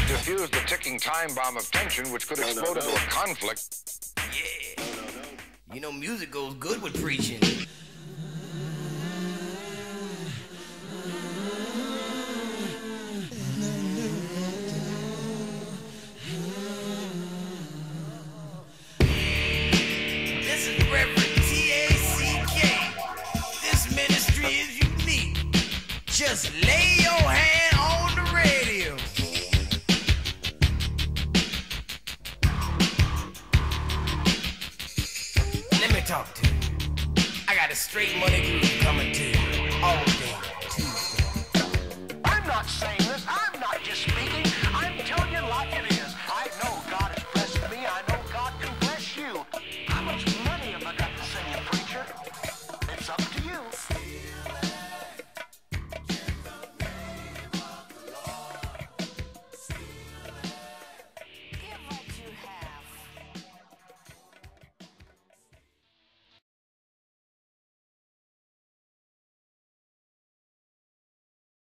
Defuse the ticking time bomb of tension which could explode into a conflict. Yeah. You know, music goes good with preaching. This is Reverend TACK. This ministry is unique. Just lay your hand on the radio. Let me talk to you. I got a straight money groove coming to you.